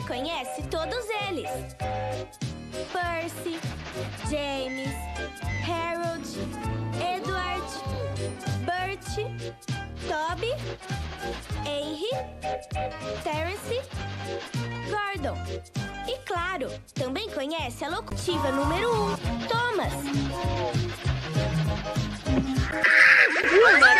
conhece todos eles: Percy, James, Harold, Edward, Bert, Toby, Henry, Terence, Gordon. E claro, também conhece a locomotiva número 1, Thomas.